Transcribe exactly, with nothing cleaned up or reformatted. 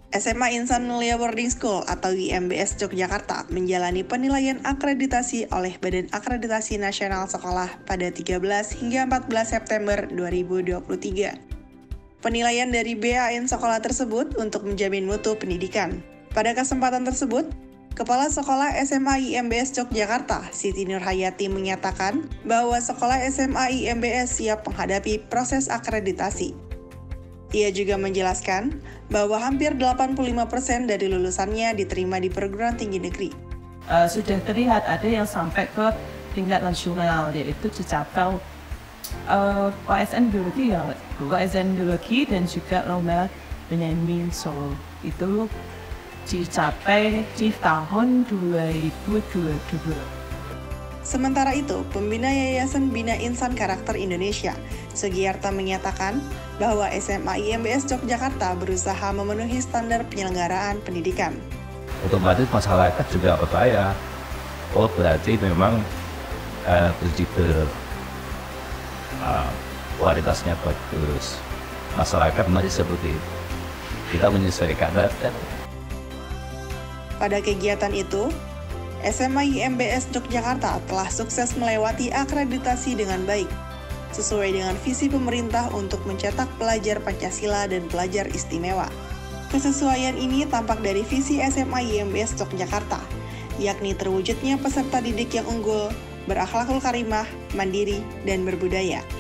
S M A Insan Mulia Boarding School atau I M B S Yogyakarta menjalani penilaian akreditasi oleh Badan Akreditasi Nasional Sekolah pada tiga belas hingga empat belas September dua ribu dua puluh tiga. Penilaian dari B A N sekolah tersebut untuk menjamin mutu pendidikan. Pada kesempatan tersebut, Kepala Sekolah S M A I M B S Yogyakarta, Siti Nurhayati menyatakan bahwa sekolah S M A I M B S siap menghadapi proses akreditasi. Ia juga menjelaskan bahwa hampir delapan puluh lima persen dari lulusannya diterima di perguruan tinggi negeri. Uh, sudah terlihat ada yang sampai ke tingkat nasional, yaitu dicapai uh, O S N Biologi, ya, O S N Biologi dan juga lomba penyanyi Solo. Itu dicapai di tahun dua ribu dua puluh dua. Sementara itu, pembina Yayasan Bina Insan Karakter Indonesia, Sugiyarta menyatakan bahwa S M A I M B S Yogyakarta berusaha memenuhi standar penyelenggaraan pendidikan. Otomatis masyarakat juga percaya, oh berarti memang uh, begitu uh, kualitasnya bagus. Masyarakat masih seperti itu. Kita menyesuaikan data. Pada kegiatan itu, S M A I M B S Yogyakarta telah sukses melewati akreditasi dengan baik, sesuai dengan visi pemerintah untuk mencetak pelajar Pancasila dan pelajar istimewa. Kesesuaian ini tampak dari visi S M A I M B S Yogyakarta, yakni terwujudnya peserta didik yang unggul, berakhlakul karimah, mandiri, dan berbudaya.